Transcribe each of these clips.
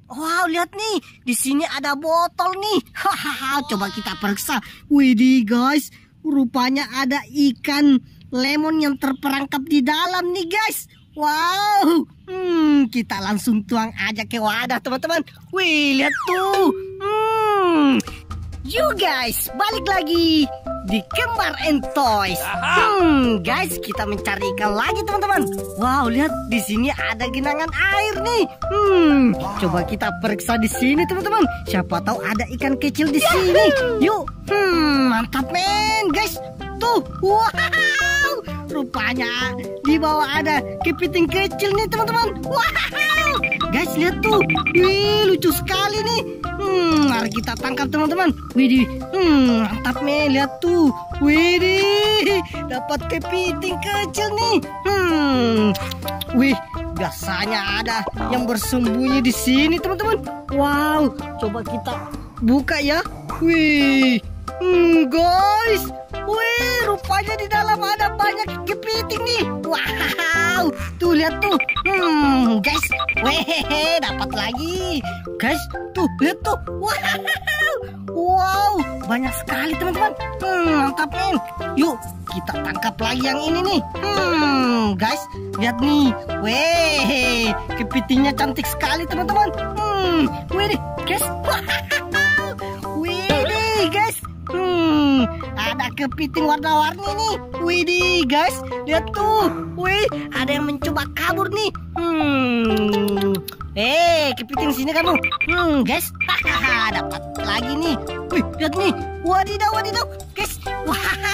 Wow, lihat nih, di sini ada botol nih. Hahaha, coba kita periksa. Widih guys, rupanya ada ikan lemon yang terperangkap di dalam nih guys. Wow, kita langsung tuang aja ke wadah teman-teman. Wih, lihat tuh. You guys, balik lagi di Kembar and Toys. Guys, kita mencari ikan lagi teman-teman. Wow, lihat di sini ada genangan air nih. Coba kita periksa di sini teman-teman. Siapa tahu ada ikan kecil di sini. Yuk, mantap men, guys. Tuh, wow, rupanya di bawah ada kepiting kecil nih teman-teman. Wow, guys lihat tuh. Wih, lucu sekali nih. Mari kita tangkap teman-teman. Widih, mantap men, lihat tuh. Widih, dapat kepiting kecil nih. Wih, biasanya ada yang bersembunyi di sini teman-teman. Wow, coba kita buka ya. Wih, guys, wih, rupanya di dalam ada banyak kepiting nih. Wow, tuh lihat tuh. Guys, weh, dapat lagi. Guys, tuh lihat tuh. Wow, banyak sekali teman-teman. Mantap men. Yuk, kita tangkap lagi yang ini nih. Guys, lihat nih. Weh, kepitingnya cantik sekali teman-teman. Wih, guys. Wih, guys. Ada kepiting warna-warni nih. Widih guys, lihat tuh. Wih, ada yang mencoba kabur nih. Kepiting sini kamu. Guys, dapat lagi nih. Wih, lihat nih. Wadidaw, guys. Wah.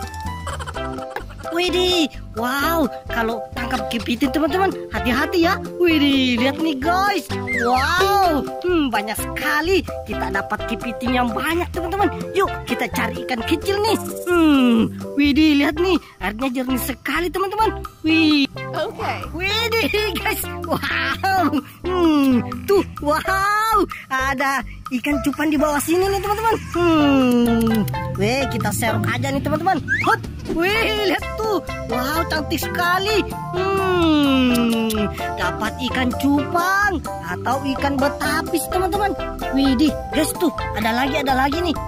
Widih, wow, kalau tangkap kepiting teman-teman, hati-hati ya. Widih, lihat nih guys. Wow, banyak sekali. Kita dapat kepiting yang banyak teman-teman. Yuk, kita cari ikan kecil nih. Widih, lihat nih, airnya jernih sekali teman-teman. Wih, oke. Widih guys, wow. Tuh, wow, ada ikan cupang di bawah sini nih teman-teman. Wih, kita serok aja nih teman-teman. Hot. Wih, lihat tuh. Wow, cantik sekali. Dapat ikan cupang atau ikan betapis teman-teman. Widih, guys tuh, ada lagi nih.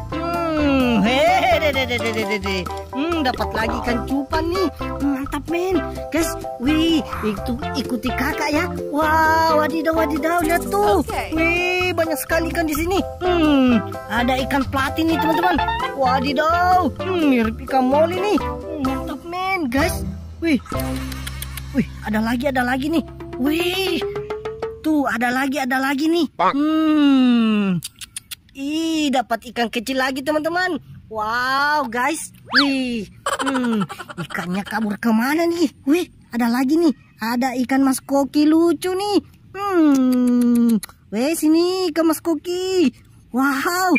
Dapat lagi ikan cupang nih. Mantap men, guys. Wih, itu ikuti kakak ya. Wow, wadidaw, lihat tuh. Okay. Wih, banyak sekali ikan di sini. Ada ikan platin nih teman-teman. Wadidaw, mirip ikan moli nih. Mantap men, guys. Wih, ada lagi nih. Wih, tuh ada lagi nih. Dapat ikan kecil lagi teman-teman. Wow, guys. Wih, ikannya kabur kemana nih? Wih, ada lagi nih. Ada ikan mas koki lucu nih. Wih, sini ikan mas koki. Wow.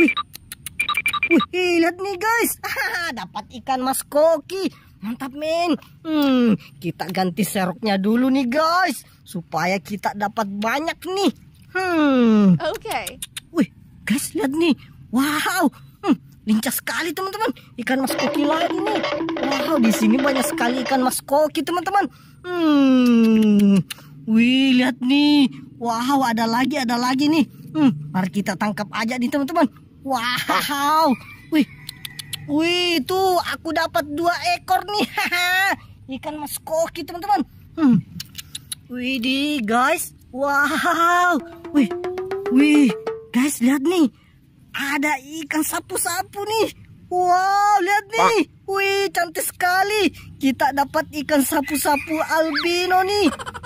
Wih, lihat nih guys. Dapat ikan mas koki. Mantap men. Kita ganti seroknya dulu nih guys, supaya kita dapat banyak nih. Oke. Wih, guys lihat nih. Wow, lincah sekali teman-teman. Ikan mas koki lagi nih. Wow, di sini banyak sekali ikan mas koki teman-teman. Wih, lihat nih. Wow, ada lagi nih. Mari kita tangkap aja nih teman-teman. Wow, wih, tuh aku dapat 2 ekor nih. Ikan mas koki teman-teman. Widih guys. Wow, wih, guys lihat nih. Ada ikan sapu-sapu nih. Wow, lihat nih. Wih, cantik sekali. Kita dapat ikan sapu-sapu albino nih.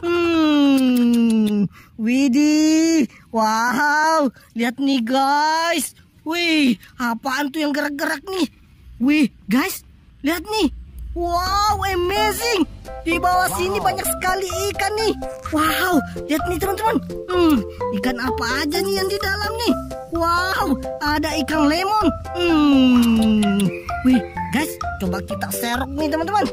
Widih. Wow, lihat nih guys. Wih, apaan tuh yang gerak-gerak nih? Wih, guys, lihat nih. Wow, amazing. Di bawah sini banyak sekali ikan nih. Wow, lihat nih teman-teman. Ikan apa aja nih yang di dalam nih? Wow, ada ikan lemon. Wih, guys, coba kita serok nih teman-teman.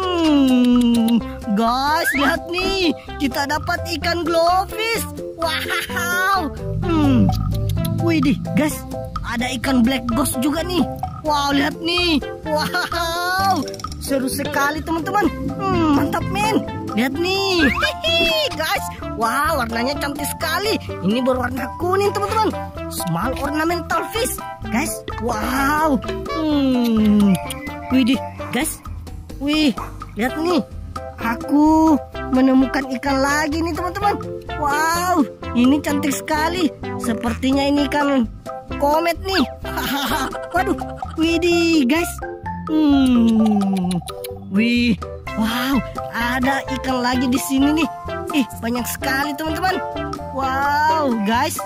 Guys, lihat nih. Kita dapat ikan glowfish. Wow. Widih, guys, ada ikan black ghost juga nih. Wow, lihat nih. Wow, seru sekali teman-teman. Mantap men. Lihat nih. Guys, Wah, warnanya cantik sekali. Ini berwarna kuning, teman-teman. Small ornamental fish, guys. Wow. Widih, guys. Wih, lihat nih. Aku menemukan ikan lagi nih, teman-teman. Wow, ini cantik sekali. Sepertinya ini ikan komet nih. Waduh, widih, guys. Wih, wow, ada ikan lagi di sini nih. Ih, banyak sekali, teman-teman. Wow, guys.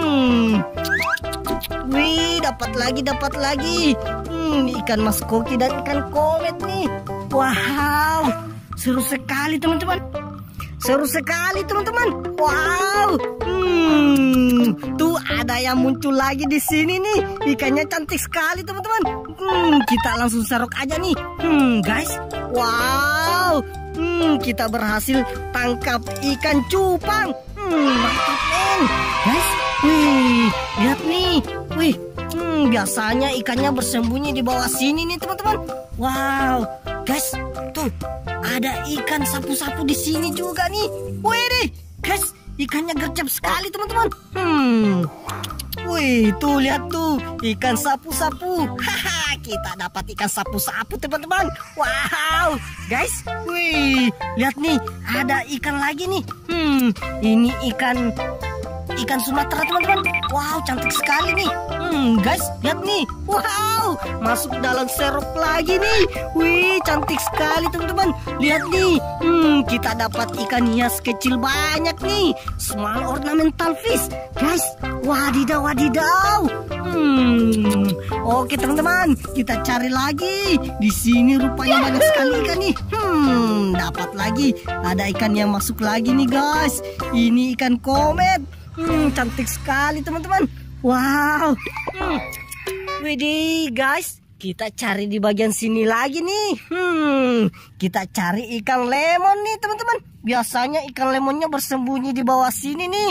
Wih, dapat lagi. Ikan mas koki dan ikan komet nih. Wow, seru sekali, teman-teman. Wow. Tuh ada yang muncul lagi di sini nih. Ikannya cantik sekali, teman-teman. Kita langsung serok aja nih. Guys. Wow. Kita berhasil tangkap ikan cupang. Mantap, men. Guys. Wih, lihat nih. Wih. Biasanya ikannya bersembunyi di bawah sini nih, teman-teman. Wow. Guys, tuh ada ikan sapu-sapu di sini juga nih. Wih deh, guys, ikannya gercep sekali, teman-teman. Wih, tuh lihat tuh ikan sapu-sapu. Haha, kita dapat ikan sapu-sapu, teman-teman. Wow, guys, wih, lihat nih ada ikan lagi nih. Ini ikan Sumatera, teman-teman. Wow, cantik sekali nih. Guys, lihat nih. Wow, masuk dalam serok lagi nih. Wih, cantik sekali, teman-teman. Lihat nih. Kita dapat ikan hias kecil banyak nih. Small ornamental fish. Guys, wadidaw. Oke, teman-teman, kita cari lagi. Di sini rupanya banyak sekali ikan nih. Dapat lagi. Ada ikan yang masuk lagi nih, guys. Ini ikan komet. Cantik sekali, teman-teman. Wow. Widih, guys. Kita cari di bagian sini lagi nih. Kita cari ikan lemon nih, teman-teman. Biasanya ikan lemonnya bersembunyi di bawah sini nih.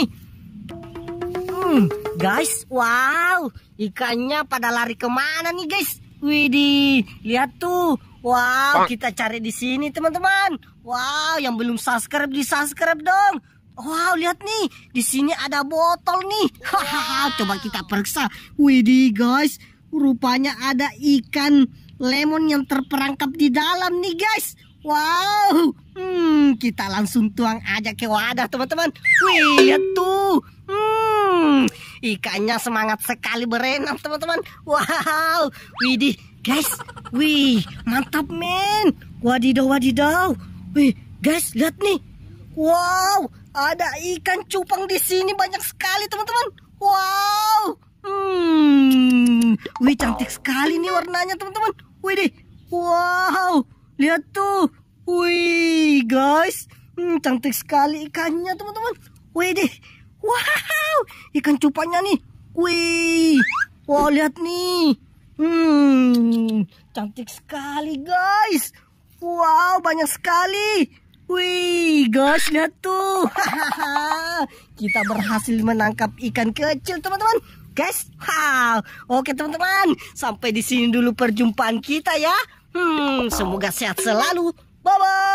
Guys, wow. Ikannya pada lari kemana nih, guys? Widih, lihat tuh. Wow, kita cari di sini, teman-teman. Wow, yang belum subscribe di-subscribe dong. Wow, lihat nih, di sini ada botol nih. Hahaha, coba kita periksa. Widih, guys, rupanya ada ikan lemon yang terperangkap di dalam nih, guys. Wow, kita langsung tuang aja ke wadah, teman-teman. Wih, lihat tuh. Ikannya semangat sekali berenang, teman-teman. Wow, widih, guys. Wih, mantap, men. Wadidaw. Wih, guys, lihat nih. Wow, ada ikan cupang di sini banyak sekali, teman-teman. Wow. Wih, cantik sekali nih warnanya, teman-teman. Wih deh. Wow, lihat tuh. Wih, guys. Cantik sekali ikannya, teman-teman. Wih deh. Wow, ikan cupangnya nih. Wih. Wow, lihat nih. Cantik sekali, guys. Wow, banyak sekali. Wih, guys, lihat tuh. Kita berhasil menangkap ikan kecil, teman-teman. Guys, wow. Oke, teman-teman. Sampai di sini dulu perjumpaan kita ya. Semoga sehat selalu. Bye-bye.